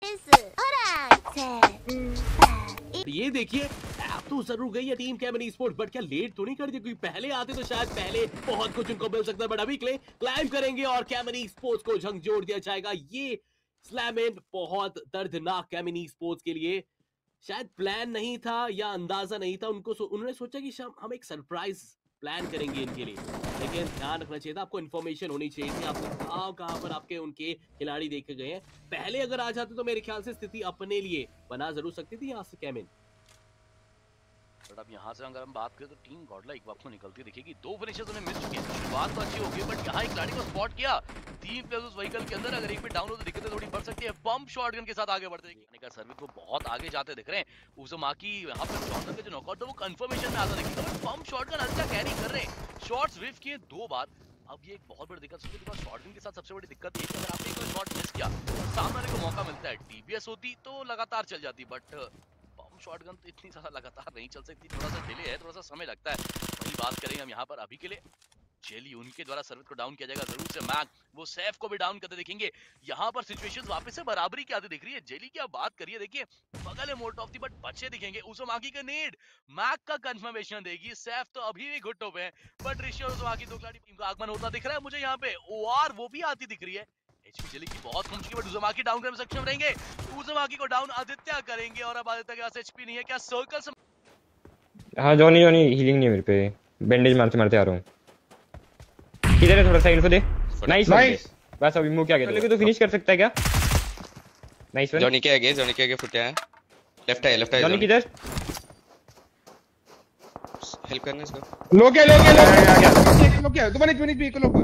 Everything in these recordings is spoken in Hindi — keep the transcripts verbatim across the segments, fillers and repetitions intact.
ये देखिए अब तो जरूर गई है टीम कैमन स्पोर्ट्स, बट क्या लेट तो नहीं कर दी? क्योंकि पहले आते तो शायद पहले बहुत कुछ उनको मिल सकता है, बट अभी क्ले क्लाइम करेंगे और कैमन स्पोर्ट्स को झकझोर दिया जाएगा। ये स्लैम इन बहुत दर्दनाक कैमन स्पोर्ट्स के लिए शायद प्लान नहीं था या अंदाजा नहीं था उनको। सो, उन्होंने सोचा कि शायद हम एक सरप्राइज प्लान करेंगे इनके लिए, लेकिन ध्यान रखना चाहिए था, आपको इन्फॉर्मेशन होनी चाहिए थी, आपको कहां कहां पर आपके उनके खिलाड़ी देखे गए हैं। पहले अगर आ जाते तो मेरे ख्याल से स्थिति अपने लिए बना जरूर सकती थी यहाँ से कैमिन। बट अब यहाँ से अगर हम बात करें तो टीम गॉडला एक वक्त में निकलती दिखेगी। दो फिनिशर्स उन्हें मिल चुके हैं, शुरुआत तो अच्छी होगी बट यहाँ एक खिलाड़ी को स्पॉट किया। तीन प्लेयर्स उस व्हीकल के अंदर, अगर एक भी डाउन हो तो दिक्कतें थोड़ी बढ़ सकती है। बम शॉटगन के साथ आगे बढ़ते दिखने सर्विस को बहुत आगे जाते दिख रहे हैं। उज़ुमाकी यहाँ पर जॉनसन के जो नॉकआउट था वो कंफर्मेशन में आता दिखेगा, बट बम शॉटगन अच्छा कैरी कर रहे हैं। शॉट्स रिफ किए दो बार। अब ये एक बहुत बड़ी दिक्कत है बिकॉज़ शॉटगन के साथ सबसे बड़ी दिक्कत ये है कि अगर आपने कोई शॉट मिस किया तो सामने वाले को मौका मिलता है। टीबीएस होती तो लगातार चल जाती, बट बम शॉटगन तो इतनी ज्यादा लगातार नहीं चल सकती, थोड़ा सा डिले है, थोड़ा सा समय लगता है। वही बात करेंगे हम यहाँ पर अभी के लिए जेली, उनके द्वारा सर्विस को डाउन किया जाएगा जरूर से। मैक वो सैफ को भी डाउन करते दिखेंगे। यहाँ पर सिचुएशन वापस से बराबरी की आती दिख रही है। जेली की आप बात करिए, देखिए बगल है मोल्टोव थी बट बच्चे दिखेंगे। उज़ुमाकी का नीड मैक का कंफर्मेशन देगी। सैफ तो अभी भी घुटनों पे है, बट ऋषि और उज़ुमाकी दो खिलाड़ी टीम का आगमन होता दिख रहा है मुझे यहाँ पे। ओआर वो भी आती दिख रही है। एचपी जेली की बहुत कम चुकी है बट उज़ुमाकी डाउन करने में सक्षम रहेंगे। उज़ुमाकी को डाउन आदित्य करेंगे और अब आदित्य के पास एचपी नहीं है। क्या सर्कल से हाँ जॉनी जॉनी हीलिंग नहीं है मेरे पे, बैंडेज मारते मारते आ रहा हूँ। किधर है थोड़ा सा इन्फो दे। नाइस नाइस, बस अभी मूव क्या कहते हैं तो फिनिश कर सकता है क्या? Nice one. जॉनी के आगे, जॉनी के आगे फुटे है। लेफ्ट है, लेफ्ट है जॉनी किधर? हेल्प करने इसको। लो क्या लो क्या लो क्या लो क्या दो मिनट मिनट भी लो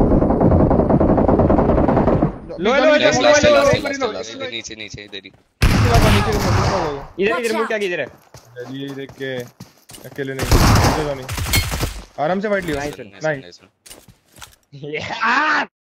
लो लो लो नीचे नीचे इधर ही इधर इधर मूव क्या किधर है? ये देख के अकेले नहीं, जॉनी आराम से फाइट लियो। Nice nice.